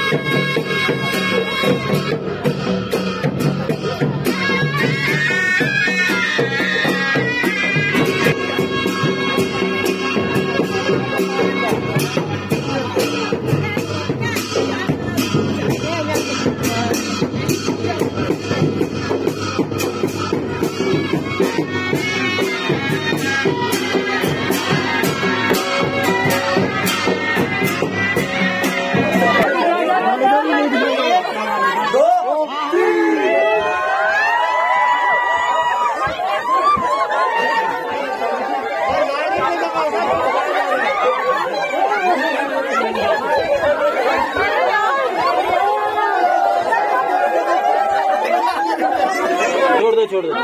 छोड़ दो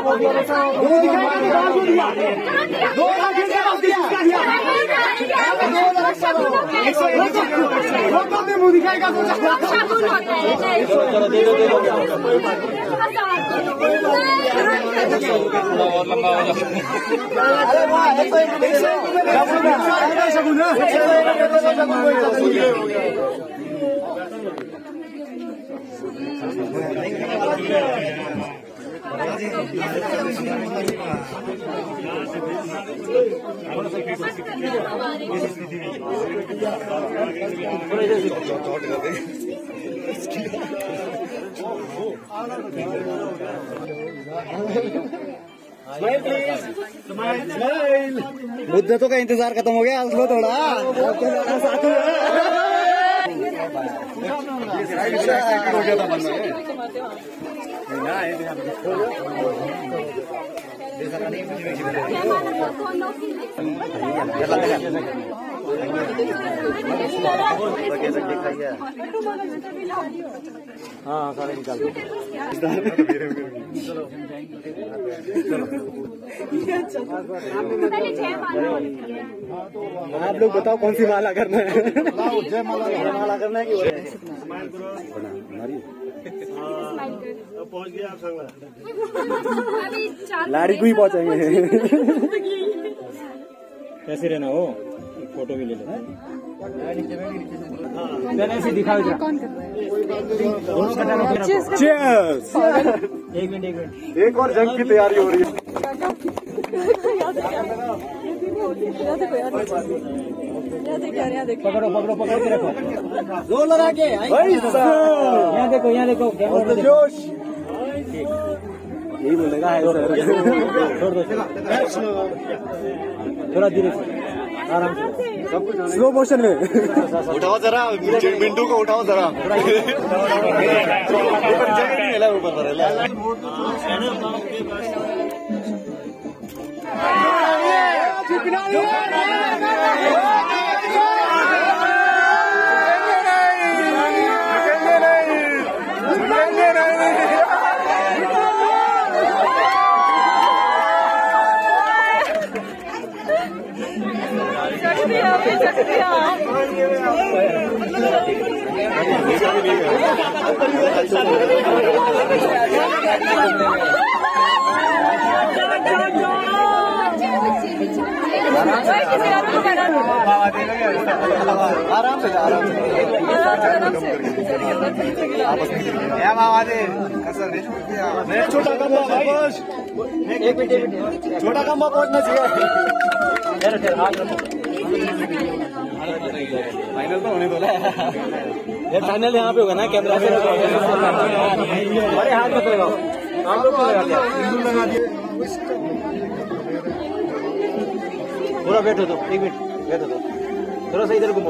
मुद्दतों का इंतजार खत्म हो गया, हंस लो थोड़ा। हाँ सारे निकाल आप लोग बताओ कौन सी माला करना है? जय माला करना है कि पहुंच गया आप संग लाड़ी को ही पहुंचाएंगे। कैसे रहना हो, फोटो भी ले लेना ऐसे दिखाओ। एक मिनट एक और जंग की तैयारी हो रही है। पकड़ो पकड़ के रखो, जोर लगा के। यहाँ देखो जोश, यही बोलेगा। छोड़ दो, थोड़ा धीरे से, आराम से, स्लो मोशन में उठाओ जरा, मिंटू को उठाओ जरा। आराम से छोटा खंबा, एक मिनट छोटा खंबा पहुंचना चाहिए। फाइनल तो होने दो ना ये, फाइनल यहाँ पे होगा ना, कैमरा से अरे हाथ में लगाओ, हम लोग पूरा बैठो तो, एक मिनट बैठो तो, थोड़ा सा इधर घूमो,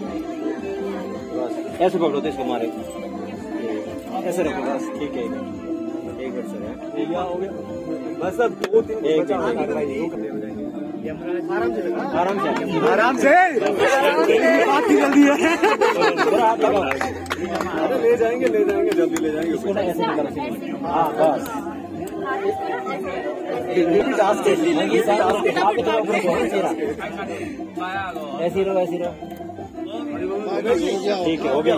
ऐसे पकड़ो तो इसको मारे, ऐसे रखो बस, ठीक है। एक मिनट सर, हो गया बस, अब 2-3 आराम से बात ही जल्दी है। अरे ले जाएंगे जल्दी ले जाएंगे उसको। हाँ बस ऐसी रहो ठीक है, हो गया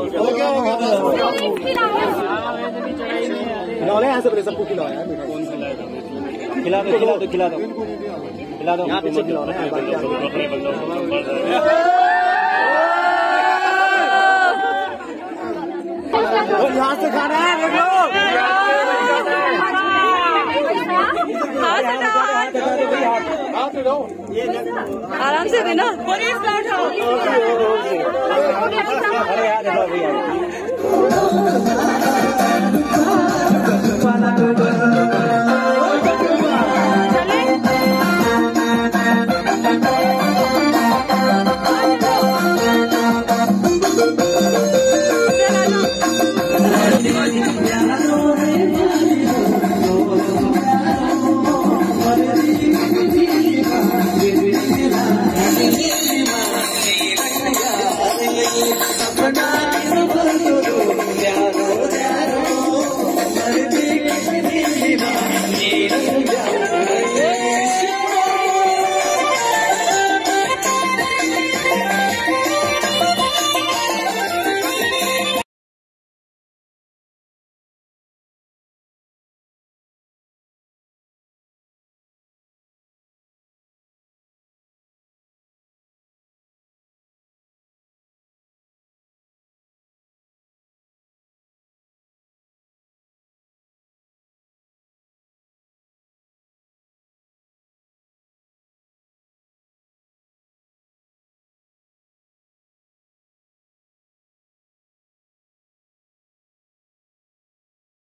यहाँ से सबको खिलाओ यार, खिला दो यहाँ पीछे खिलाओ ना। आराम से देना। अरे यार